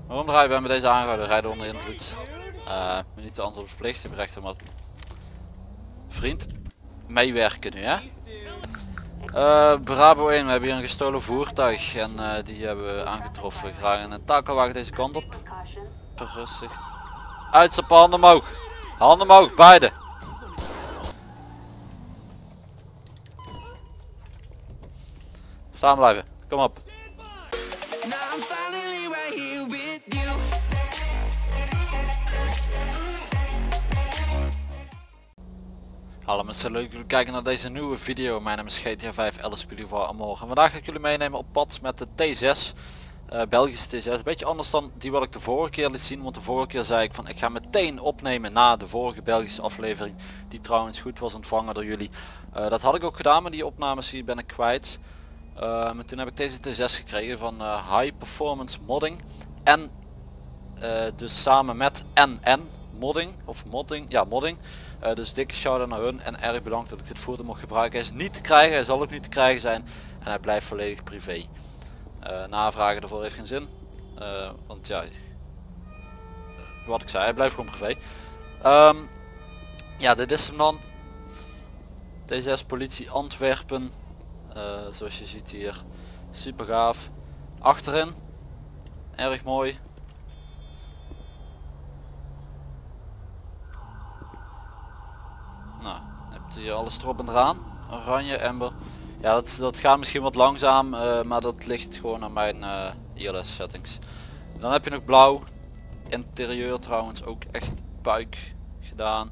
Waarom draai je bij met deze aangehouden? Rijden onder invloed. Niet te antwoord verplicht. Je hebt recht om wat. Vriend, meewerken nu hè. Bravo 1, we hebben hier een gestolen voertuig en die hebben we aangetroffen. Graag een takelwagen deze kant op. Rustig. Uitstappen, handen omhoog. Handen omhoog, beide. Staan blijven, kom op. Hallo mensen, leuk dat jullie kijken naar deze nieuwe video. Mijn naam is GTA 5 LSPD voor Amor. En vandaag ga ik jullie meenemen op pad met de T6. Belgische T6. Een beetje anders dan die wat ik de vorige keer liet zien. Want de vorige keer zei ik van ik ga meteen opnemen na de vorige Belgische aflevering. Die trouwens goed was ontvangen door jullie. Dat had ik ook gedaan, maar die opnames die ben ik kwijt. Maar toen heb ik deze T6 gekregen van High Performance Modding. En dus samen met NN Modding. Of Modding, ja Modding. Dus dikke shout-out naar hun en erg bedankt dat ik dit voertuig mocht gebruiken. Hij is niet te krijgen, hij zal ook niet te krijgen zijn en hij blijft volledig privé. Navragen ervoor heeft geen zin, want ja, wat ik zei, hij blijft gewoon privé. Ja, dit is hem dan. T6 politie Antwerpen, zoals je ziet hier, super gaaf. Achterin, erg mooi. Nou, hebt hier alles erop en eraan. Oranje, amber. Ja, dat gaat misschien wat langzaam, maar dat ligt gewoon aan mijn ILS settings. Dan heb je nog blauw. Interieur trouwens ook echt puik gedaan.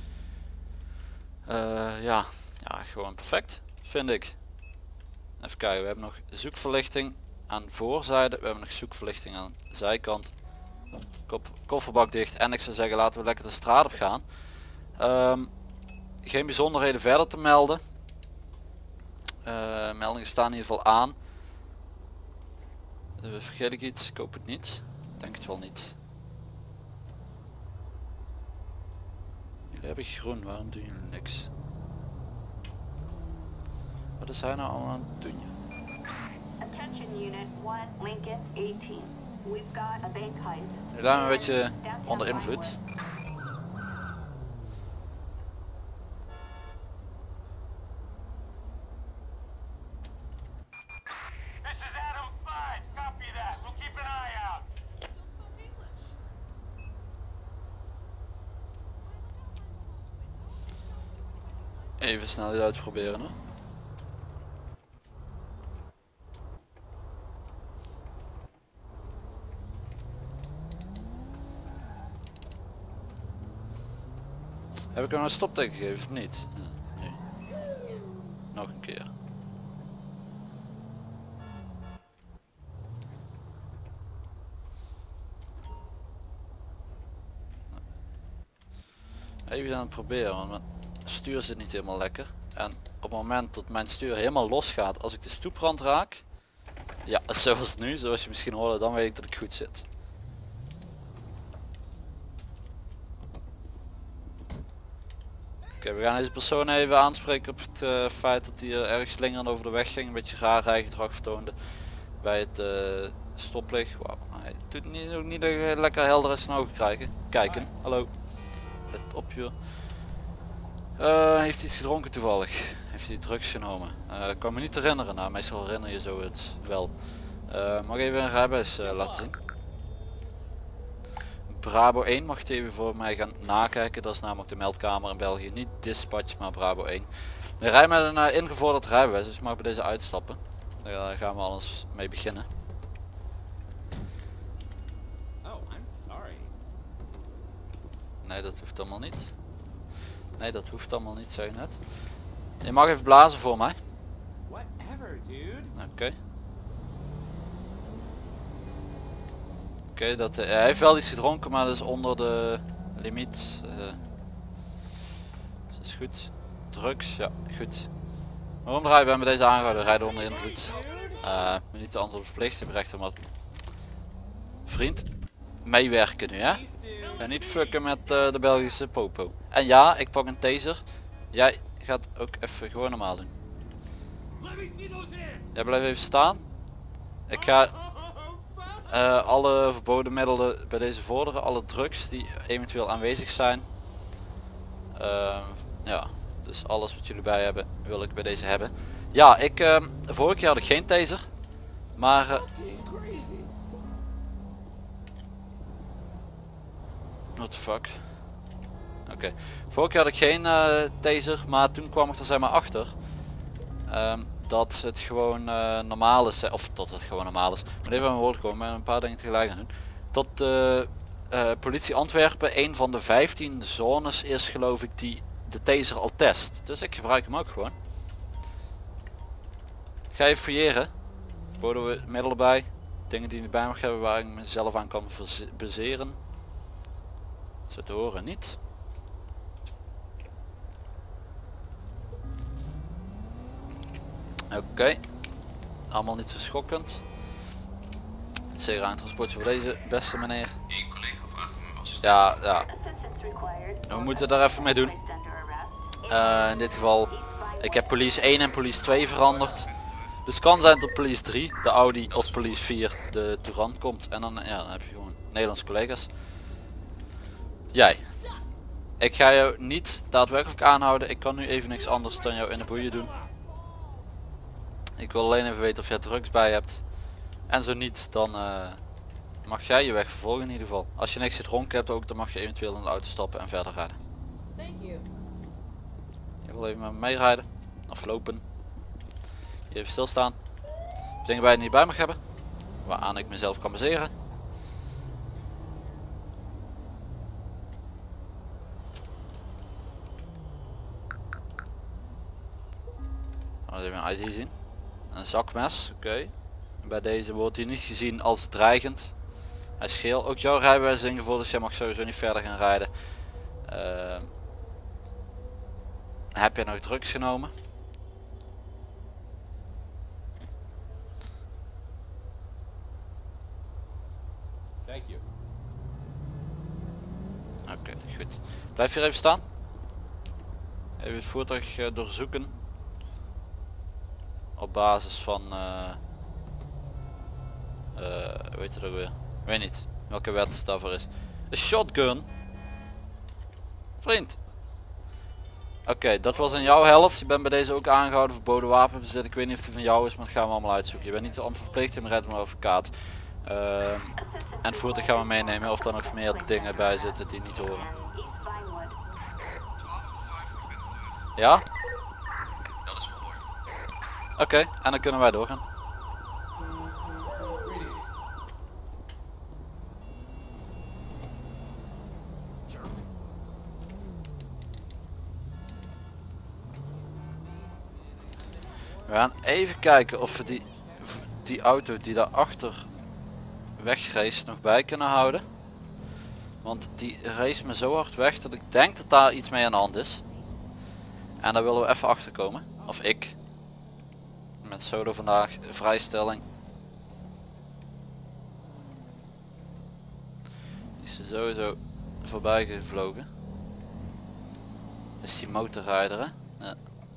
Ja, gewoon perfect vind ik. Even kijken, we hebben nog zoekverlichting aan voorzijde. We hebben nog zoekverlichting aan de zijkant. Kofferbak dicht en ik zou zeggen laten we lekker de straat op gaan. Geen bijzonderheden verder te melden. Meldingen staan in ieder geval aan. Vergeet ik iets? Ik hoop het niet. Ik denk het wel niet. Jullie hebben groen, waarom doen jullie niks? Wat is hij nou allemaal aan het doen? Jullie zijn een beetje onder invloed. Even snel dit uitproberen hoor. Heb ik hem een stopteken gegeven of niet? Ja, nee. Nog een keer. Even aan het proberen, want mijn stuur zit niet helemaal lekker. En op het moment dat mijn stuur helemaal los gaat als ik de stoeprand raak. Ja, zoals nu, zoals je misschien hoorde, dan weet ik dat ik goed zit. Oké, we gaan deze persoon even aanspreken op het feit dat hij erg slingerend over de weg ging. Een beetje raar rijgedrag vertoonde bij het stoplicht. Wauw, hij doet niet lekker helder in zijn ogen krijgen. Kijken, hallo. Let op joh. Heeft hij iets gedronken toevallig? Heeft hij drugs genomen? Ik kan me niet herinneren, nou meestal herinner je zo het wel. Mag even een rijbewijs laten zien? Bravo 1 mag je even voor mij gaan nakijken, dat is namelijk de meldkamer in België, niet dispatch maar Bravo 1. We rijden met een ingevorderd rijbewijs, dus ik mag bij deze uitstappen. Daar gaan we alles mee beginnen. Nee, dat hoeft allemaal niet. Nee, dat hoeft allemaal niet, zei je net. Je mag even blazen voor mij. Oké. Oké, dat hij heeft wel iets gedronken, maar dat is onder de limiet. Dat is goed. Drugs, ja, goed. Waarom draai je bij met deze aangehouden? Rijden onder invloed. Niet te antwoord verplicht, je hebt recht om wat. Vriend, meewerken nu hè. En niet fucken met de Belgische popo. En ja, ik pak een taser. Jij gaat ook even gewoon normaal doen. Jij blijft even staan. Ik ga... alle verboden middelen bij deze vorderen, alle drugs die eventueel aanwezig zijn. Ja, dus alles wat jullie bij hebben wil ik bij deze hebben. Ja, vorige keer had ik geen taser, maar what the fuck. Oké, vorige keer had ik geen taser, maar toen kwam ik er zeg maar achter dat het gewoon normaal is, of dat het gewoon normaal is. Maar even aan mijn woord komen, met een paar dingen tegelijk aan doen. Dat politie Antwerpen een van de 15 zones is, geloof ik, die de taser al test. Dus ik gebruik hem ook gewoon. Ik ga even fouilleren. Boden we middelen bij. Dingen die ik bij mag hebben waar ik mezelf aan kan baseren. Zo te horen niet. Oké. Allemaal niet zo schokkend. Zeker aan transportje voor deze beste meneer. Een collega vraagt om uw assistent. Ja. We moeten daar even mee doen. In dit geval, ik heb police 1 en police 2 veranderd. Dus het kan zijn dat police 3, de Audi of police 4 de Touran komt. En dan, ja, dan heb je gewoon Nederlandse collega's. Jij. Ik ga jou niet daadwerkelijk aanhouden. Ik kan nu even niks anders dan jou in de boeien doen. Ik wil alleen even weten of jij drugs bij hebt. En zo niet, dan mag jij je weg vervolgen in ieder geval. Als je niks gedronken hebt ook, dan mag je eventueel in de auto stappen en verder rijden. Je wil even met me meerijden. Of lopen. Hier even stilstaan. Dingen bij je niet bij mag hebben. Waaraan ik mezelf kan baseren. Even een ID zien. Een zakmes, oké. Bij deze wordt hij niet gezien als dreigend. Hij is geel. Ook jouw rijbewijs is ingevoerd, dus jij mag sowieso niet verder gaan rijden. Heb je nog drugs genomen? Oké, goed. Blijf hier even staan. Even het voertuig doorzoeken. Op basis van weet je dat weer? Weet niet welke wet daarvoor is. Een shotgun. Vriend. Oké, dat was in jouw helft. Je bent bij deze ook aangehouden voor verboden wapenbezit. Ik weet niet of die van jou is, maar dat gaan we allemaal uitzoeken. Je bent niet amper verplicht, je rijdt maar advocaat. En het voertuig gaan we meenemen of er nog meer dingen bij zitten die niet horen. Ja? Dat is wel mooi. Oké, en dan kunnen wij doorgaan. We gaan even kijken of we die auto die daarachter wegreist nog bij kunnen houden. Want die race me zo hard weg dat ik denk dat daar iets mee aan de hand is. En daar willen we even achter komen. Of ik. Met Sodo vandaag, vrijstelling. Die is er sowieso voorbij gevlogen. Dat is die motorrijder, hè? Ja.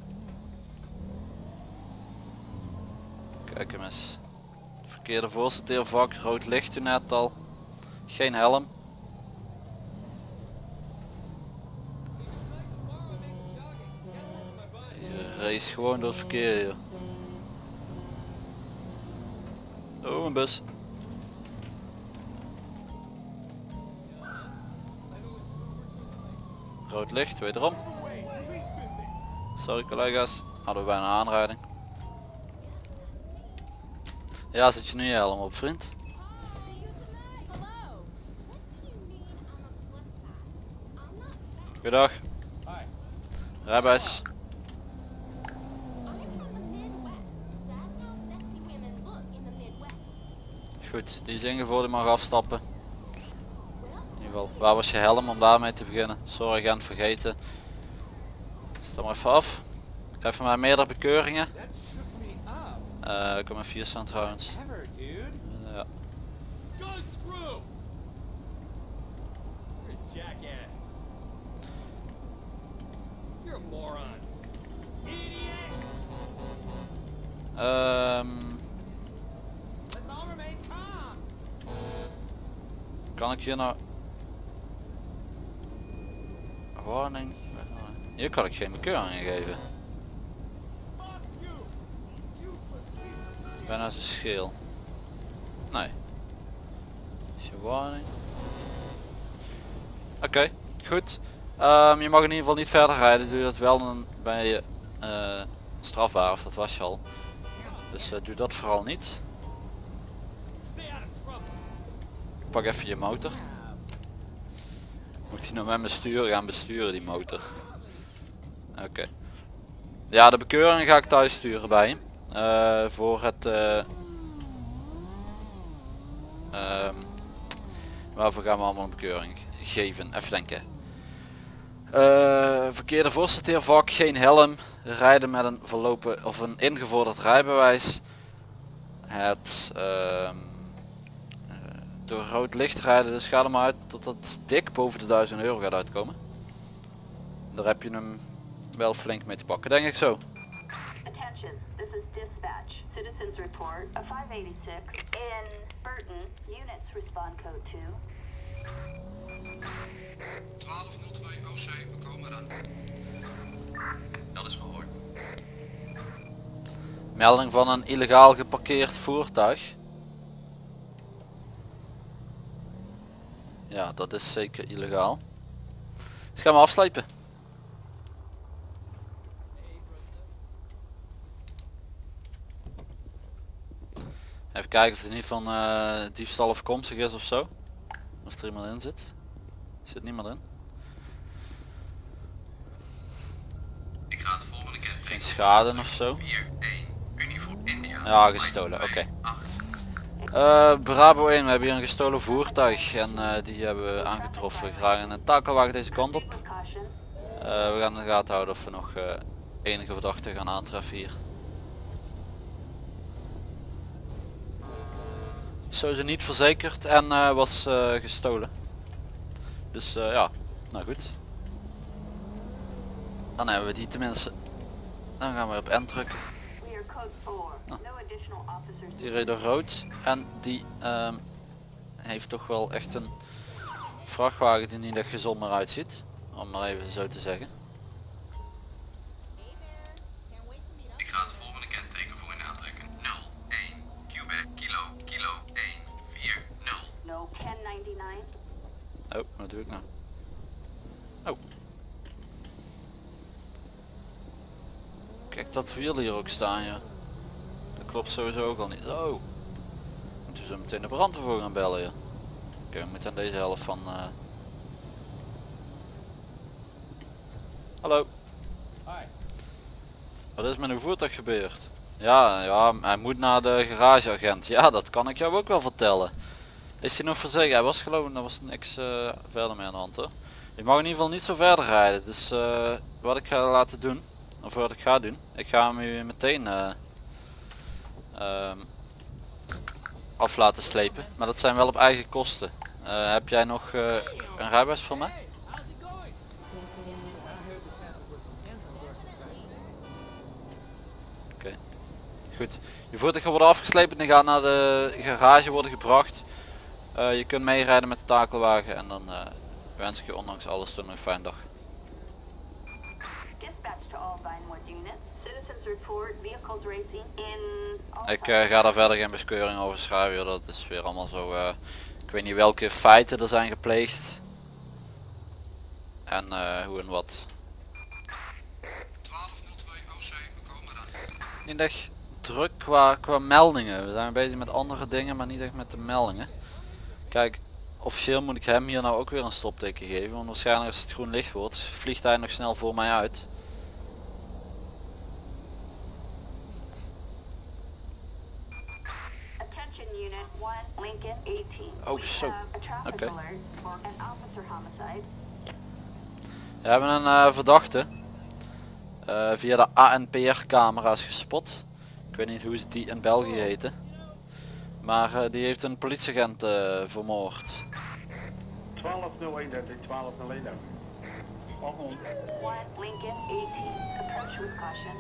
Kijk hem eens. Verkeerde voorsorteervak, rood licht toen net al. Geen helm. Je race gewoon door het verkeer hier. Oh, een bus. Rood licht, wederom. Sorry collega's, hadden we bijna een aanrijding. Ja, zet je nu je helm op, vriend? Goedendag. Rijbewijs. Goed, die is ingevoerd, die mag afstappen. In ieder geval, waar was je helm om daarmee te beginnen? Sorry, ik aan het vergeten. Stel maar even af. Ik krijg van mij meerdere bekeuringen. Ik kom maar 4 staan trouwens. Ja. Kan ik hier nou... Warning. Hier kan ik geen bekeuringen geven. Bijna zo scheel. Nee. Is je warning. Oké, goed. Je mag in ieder geval niet verder rijden. Doe je dat wel, dan ben je strafbaar, of dat was je al. Dus doe dat vooral niet. Ik pak even je motor. Moet hij nou met mijn stuur gaan besturen, die motor? Oké. Ja, de bekeuring ga ik thuis sturen bij je. Voor het... waarvoor gaan we allemaal een bekeuring geven? Even denken. Verkeerde voorsorteervak, geen helm, rijden met een verlopen of een ingevorderd rijbewijs. Het door rood licht rijden, dus ga er maar uit tot het dik boven de €1000 gaat uitkomen. Daar heb je hem wel flink mee te pakken, denk ik zo. Attention, this is dispatch. Citizens report a 586 in Burton. Units respond code 2. 1202 OC, we komen eraan. Dat is verhoord. Melding van een illegaal geparkeerd voertuig. Ja, dat is zeker illegaal. Dus gaan we afslepen. Even kijken of het niet van diefstal afkomstig is of zo. Als er iemand in zit. Zit niemand in. Ik ga het volgende kenteken. Geen schade of zo. 41 Uniform India. Ja, gestolen, oké. Bravo 1, we hebben hier een gestolen voertuig en die hebben we aangetroffen. Graag een takelwagen deze kant op. We gaan in de gaten houden of we nog enige verdachten gaan aantreffen hier. Zo is het niet verzekerd en was gestolen. Dus ja, nou goed. Dan hebben we die tenminste. Dan gaan we op N drukken. Nou. Die reed door rood en die heeft toch wel echt een vrachtwagen die niet echt gezond meer uitziet. Om maar even zo te zeggen. Ik ga het volgende kenteken voor in aantrekken. 01 Quebec Kilo Kilo 140. No, 1099. Oh, wat doe ik nou? Oh. Kijk dat wiel hier ook staan, ja. Dat klopt sowieso ook al niet. Oh. Moeten we zo meteen de brandweer gaan bellen, ja. Oké, we moeten aan deze helft van... Hallo. Hi. Wat is met uw voertuig gebeurd? Ja, hij moet naar de garageagent. Ja, dat kan ik jou ook wel vertellen. Is hij nog verzekerd? Hij was geloof ik, er was niks verder mee aan de hand hoor. Je mag in ieder geval niet zo verder rijden. Dus wat ik ga laten doen, of wat ik ga doen, ik ga hem u meteen af laten slepen. Maar dat zijn wel op eigen kosten. Heb jij nog een rijbewijs voor mij? How's it going? I heard the traffic was intense on Dorset Crash. Oké. Goed. Je voertuig gaat worden afgeslepen en gaat naar de garage worden gebracht. Je kunt meerijden met de takelwagen en dan wens ik je ondanks alles toch nog een fijne dag. Dispatch to all Vinewood units. Citizens report vehicles racing in... Ik ga daar verder geen beskeuring over schrijven, dat is weer allemaal zo, ik weet niet welke feiten er zijn gepleegd. En hoe en wat. 1202 OC, we komen eraan. Niet echt druk qua meldingen, we zijn bezig met andere dingen, maar niet echt met de meldingen. Kijk, officieel moet ik hem hier nou ook weer een stopteken geven, want waarschijnlijk als het groen licht wordt, vliegt hij nog snel voor mij uit. Attention unit 1, Lincoln 18. Oh, zo. We have a traffic Oké. alert for an officer homicide. We hebben een verdachte via de ANPR camera's gespot. Ik weet niet hoe ze die in België heten. Maar die heeft een politieagent vermoord. 1201, dat is 1201. 1, Lincoln 18. Approach with caution.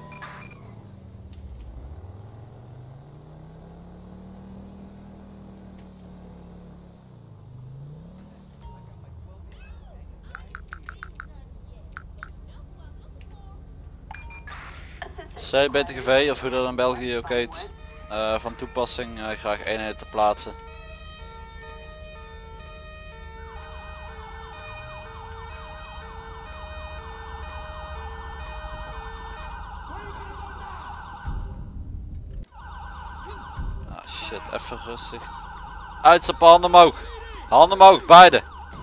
CBTGV of hoe dat in België ook heet. Van toepassing, graag eenheden te plaatsen. Ah shit, even rustig. Uitstappen, handen omhoog. Handen omhoog, beide.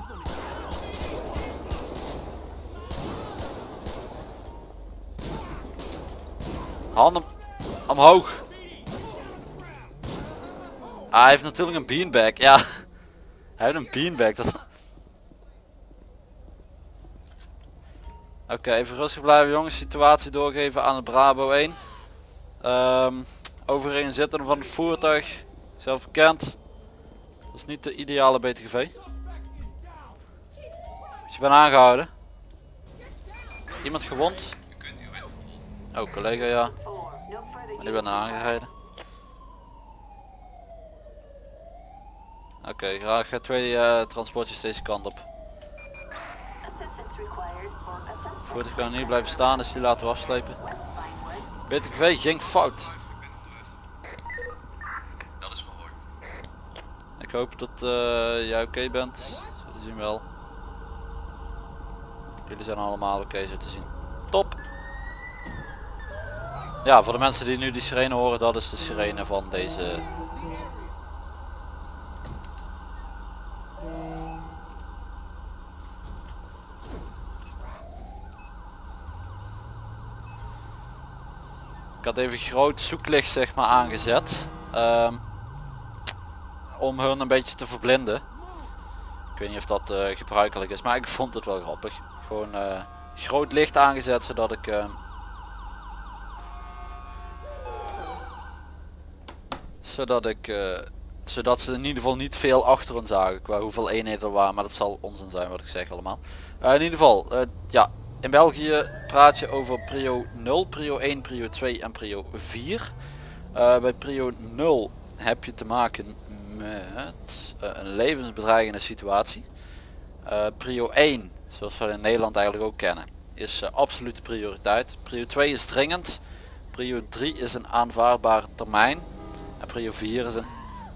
Handen omhoog. Ah, hij heeft natuurlijk een beanbag, ja. Hij heeft een beanbag, dat is... Oké, even rustig blijven jongens, situatie doorgeven aan het Bravo 1. Overeen zitten van het voertuig, zelf bekend. Dat is niet de ideale BTGV. Dus je bent aangehouden. Iemand gewond? Oh, collega ja. Maar die ben aangereden. Oké, graag 2 transportjes deze kant op. Voertuig kan niet blijven staan, dus die laten we afslepen. BTGV ging fout. Dat is verhoord. Ik hoop dat jij oké bent. Zo te zien wel. Jullie zijn allemaal oké zo te zien. Top! Ja, voor de mensen die nu die sirene horen, dat is de sirene van deze... Ik had even groot zoeklicht zeg maar aangezet. Om hun een beetje te verblinden. Ik weet niet of dat gebruikelijk is, maar ik vond het wel grappig. Gewoon groot licht aangezet zodat ik... zodat ze in ieder geval niet veel achter hen zagen qua hoeveel eenheden er waren, maar dat zal onzin zijn wat ik zeg allemaal. In ieder geval, ja, in België praat je over prio 0, prio 1, prio 2 en prio 4. Bij prio 0 heb je te maken met een levensbedreigende situatie. Prio 1, zoals we in Nederland eigenlijk ook kennen, is absolute prioriteit. Prio 2 is dringend. Prio 3 is een aanvaardbare termijn. En prio 4 is een...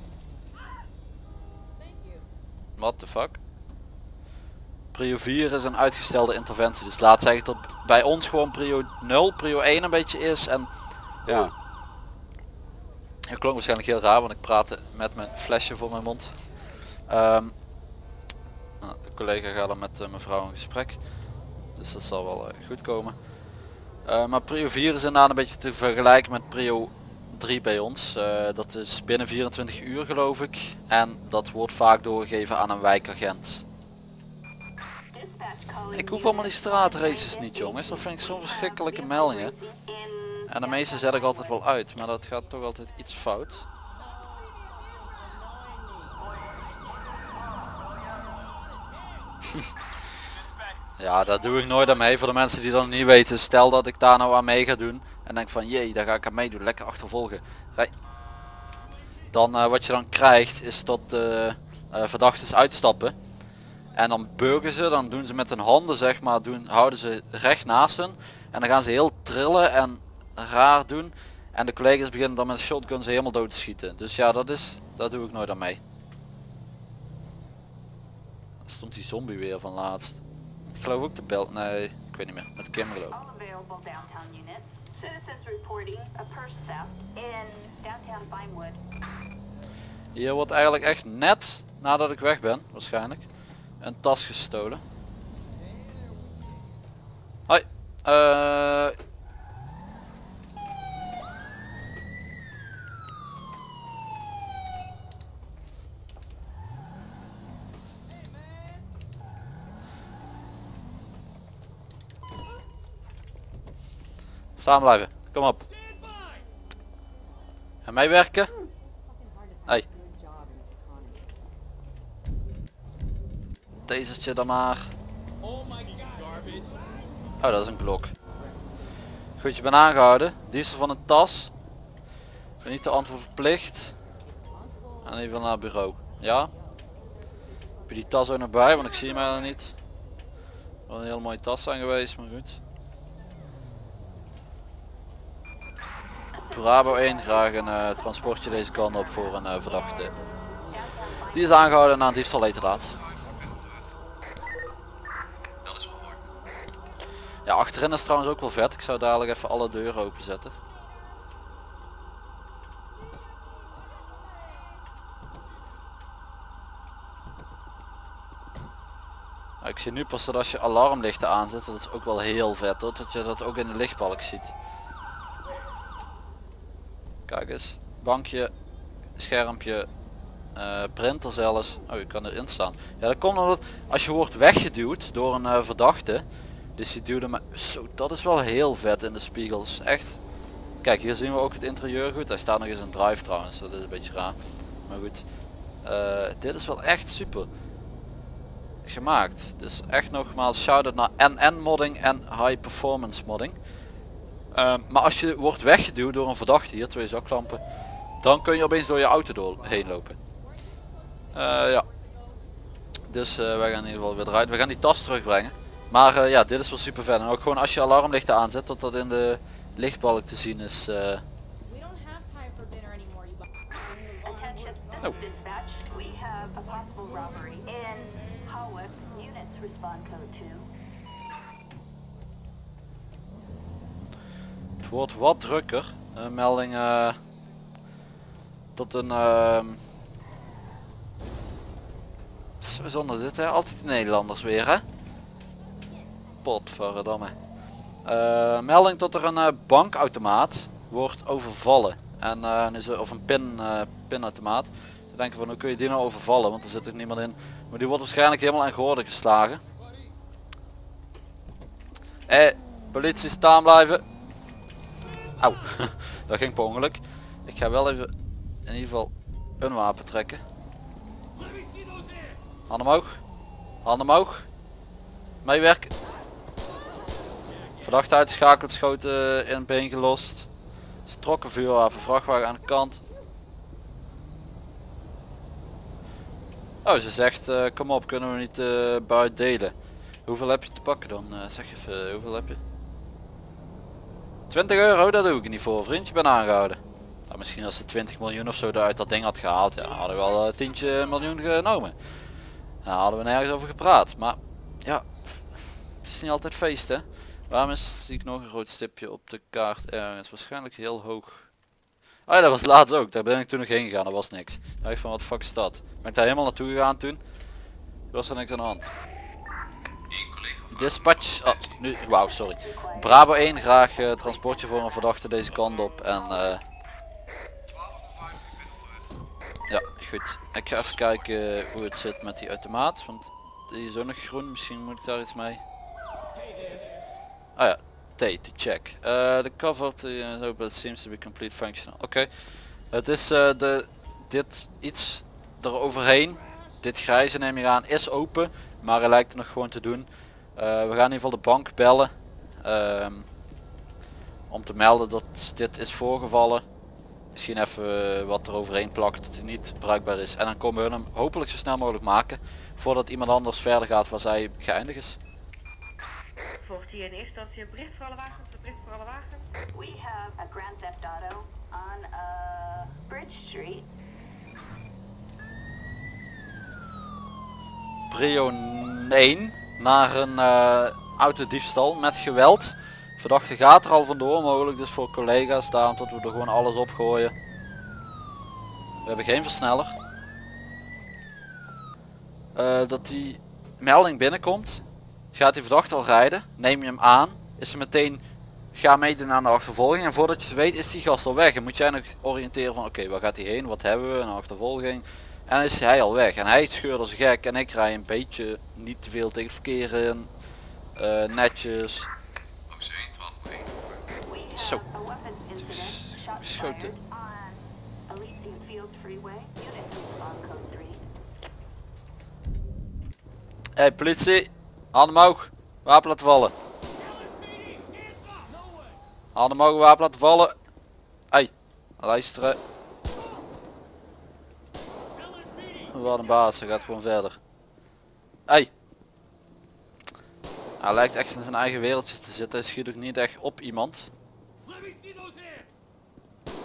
What the fuck? Prio 4 is een uitgestelde interventie. Dus laat zeggen dat bij ons gewoon prio 0, prio 1 een beetje is. En ja. Het klonk waarschijnlijk heel raar, want ik praatte met mijn flesje voor mijn mond. Nou, de collega gaat dan met mevrouw in gesprek. Dus dat zal wel goed komen. Maar prio 4 is inderdaad een beetje te vergelijken met prio 3 bij ons. Dat is binnen 24 uur geloof ik. En dat wordt vaak doorgegeven aan een wijkagent. Ik hoef allemaal die straatraces niet jongens. Dat vind ik zo'n verschrikkelijke meldingen. En de meeste zet ik altijd wel uit. Maar dat gaat toch altijd iets fout. Ja, dat doe ik nooit aan mee. Voor de mensen die dat niet weten. Stel dat ik daar nou aan mee ga doen. En denk van jee, daar ga ik aan meedoen. Lekker achtervolgen. Dan wat je dan krijgt is dat verdachten uitstappen. En dan burgen ze. Dan doen ze met hun handen zeg maar. Houden ze recht naast hun. En dan gaan ze heel trillen en raar doen. En de collega's beginnen dan met een shotgun ze helemaal dood te schieten. Dus ja, dat doe ik nooit aan mee. Dan stond die zombie weer van laatst. Ik geloof ook de bel... Nee, ik weet niet meer. Met Kim geloof. Hier wordt eigenlijk echt net nadat ik weg ben, waarschijnlijk, een tas gestolen. Hoi. Staan blijven, kom op. En meewerken. Hey. Tasertje dan maar. Oh, dat is een klok. Goed, je bent aangehouden. Diefstal van een tas. Ik ben niet de antwoord verplicht. En even naar het bureau. Ja? Heb je die tas ook nog bij? Want ik zie hem helemaal niet. Wel een hele mooie tas zijn geweest, maar goed. Bravo 1, graag een transportje deze kant op voor een verdachte. Die is aangehouden na een diefstal heterdaad. Dat is verhoord. Ja, achterin is trouwens ook wel vet. Ik zou dadelijk even alle deuren openzetten. Nou, ik zie nu pas dat als je alarmlichten aanzet, dat is ook wel heel vet hoor, dat je dat ook in de lichtbalk ziet. Kijk eens, bankje, schermpje, printer zelfs. Oh, je kan erin staan. Ja, dat komt omdat als je wordt weggeduwd door een verdachte, dus die duwde me zo, dat is wel heel vet in de spiegels, echt. Kijk, hier zien we ook het interieur goed. Hij staat nog eens een drive trouwens, dat is een beetje raar, maar goed. Dit is wel echt super gemaakt. Dus echt nogmaals shout-out naar NN modding en high performance modding. Maar als je wordt weggeduwd door een verdachte, hier 2 zaklampen, dan kun je opeens door je auto heen lopen. Ja. Dus wij gaan in ieder geval weer eruit. We gaan die tas terugbrengen. Maar ja, dit is wel super vet. En ook gewoon als je alarmlichten aanzet, dat dat in de lichtbalk te zien is. Attention, this is dispatch. We have a possible robbery in Hawick. Units respond code 2. Het wordt wat drukker. Melding tot een zonder dit hè, altijd de Nederlanders weer hè. Potverdamme. Melding tot er een bankautomaat wordt overvallen. En of een pinautomaat. Dan denken van hoe kun je die nou overvallen, want er zit er niemand in. Maar die wordt waarschijnlijk helemaal aan gordel geslagen. Politie staan blijven. Auw, dat ging per ongeluk. Ik ga wel even in ieder geval een wapen trekken. Handen omhoog. Handen omhoog. Meewerken. Verdachte uitgeschakeld, schoten in het been gelost. Ze trokken vuurwapen, vrachtwagen aan de kant. Oh, ze zegt kom op, kunnen we niet buiten delen. Hoeveel heb je te pakken dan? Zeg even, hoeveel heb je? 20 euro, dat doe ik er niet voor vriend, je bent aangehouden. Nou, misschien als ze 20 miljoen of zo uit dat ding had gehaald, ja, hadden we wel 10 miljoen genomen. Nou, hadden we nergens over gepraat, maar ja, het is niet altijd feest hè. Waarom zie ik nog een rood stipje op de kaart ergens, waarschijnlijk heel hoog. Oh ja, dat was laatst ook, daar ben ik toen nog heen gegaan, dat was niks. Dan dacht ik van wat de fuck is dat? Ben ik daar helemaal naartoe gegaan toen? Er was er niks aan de hand. Dispatch, oh, nu, wauw, sorry. Bravo 1, graag transportje voor een verdachte deze kant op en ja, goed. Ik ga even kijken hoe het zit met die automaat, want die is ook nog groen, misschien moet ik daar iets mee. Ah ja, T, to check. The covered but seems to be complete functional. Oké, het is dit iets eroverheen. Dit grijze neem je aan is open, maar hij lijkt er nog gewoon te doen. We gaan in ieder geval de bank bellen om te melden dat dit is voorgevallen. Misschien even wat er overheen plakt dat hij niet bruikbaar is. En dan komen we hem hopelijk zo snel mogelijk maken voordat iemand anders verder gaat waar zij geëindigd is. Volgt hier in eerste instantie een bericht voor alle wagens? Een bericht voor alle wagens? We have a Grand Theft Auto on Bridge Street. Prio 1 naar een autodiefstal met geweld. Verdachte gaat er al vandoor, mogelijk dus voor collega's, daarom dat we er gewoon alles op gooien. We hebben geen versneller. Dat die melding binnenkomt, gaat die verdachte al rijden, neem je hem aan, is ze meteen ga meedoen aan de achtervolging en voordat je het weet is die gast al weg. En moet jij nog oriënteren van oké, waar gaat hij heen, wat hebben we, een achtervolging. En dan is hij al weg en hij scheurt als gek en ik rij een beetje niet te veel tegen het verkeer in, netjes. Zo. A weapons incident. Shots Geschoten. fired on Elysian Fields Freeway. Units respond code 3. Hey politie, handen omhoog, wapen laten vallen. Handen omhoog, wapen laten vallen. Hey, luisteren. Wat een baas, hij gaat gewoon verder. Hey. Hij lijkt echt in zijn eigen wereldje te zitten, hij schiet ook niet echt op iemand.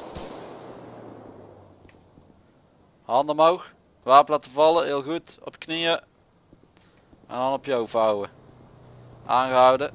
Handen omhoog. Wapen laten vallen. Heel goed. Op je knieën. En dan op je hoofd houden. Aangehouden.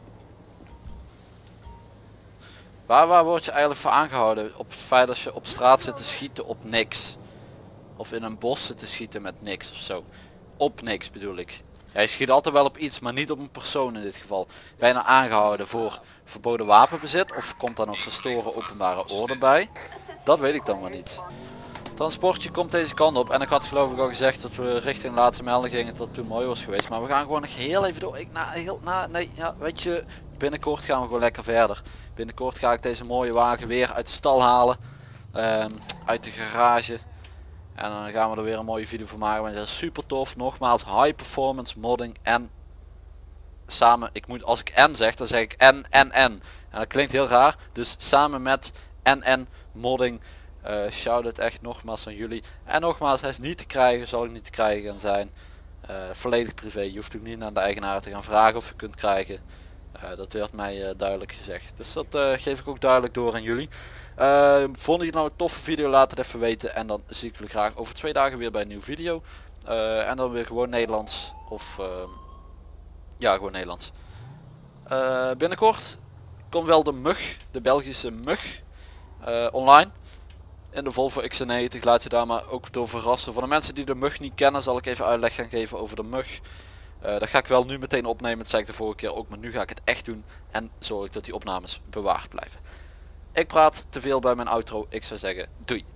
Waar word je eigenlijk voor aangehouden? Op het feit dat je op straat zit te schieten op niks. Of in een bos zit te schieten met niks of zo. Op niks bedoel ik. Ja, je schiet altijd wel op iets, maar niet op een persoon in dit geval. Ben je nou aangehouden voor verboden wapenbezit? Of komt daar nog verstoren openbare orde bij? Dat weet ik dan maar niet. Transportje komt deze kant op. En ik had geloof ik al gezegd dat we richting laatste melding gingen, dat het toen mooi was geweest. Maar we gaan gewoon nog heel even door. Weet je, binnenkort gaan we gewoon lekker verder. Binnenkort ga ik deze mooie wagen weer uit de stal halen. Uit de garage. En dan gaan we er weer een mooie video voor maken. Want dat is super tof. Nogmaals, high performance modding en samen, als ik en zeg, dan zeg ik en. En dat klinkt heel raar. Dus samen met en modding. Shout het echt nogmaals aan jullie. En nogmaals, hij is niet te krijgen, zal ik niet te krijgen gaan zijn. Volledig privé. Je hoeft ook niet naar de eigenaar te gaan vragen of je kunt krijgen. Dat werd mij duidelijk gezegd. Dus dat geef ik ook duidelijk door aan jullie. Vond je nou een toffe video, laat het even weten. En dan zie ik jullie graag over 2 dagen weer bij een nieuwe video. En dan weer gewoon Nederlands. Of ja, gewoon Nederlands. Binnenkort komt wel de mug, de Belgische mug, online. In de Volvo XC90. Laat je daar maar ook door verrassen. Voor de mensen die de mug niet kennen, zal ik even uitleg gaan geven over de mug. Dat ga ik wel nu meteen opnemen, dat zei ik de vorige keer ook, maar nu ga ik het echt doen en zorg ik dat die opnames bewaard blijven. Ik praat te veel bij mijn outro, ik zou zeggen doei.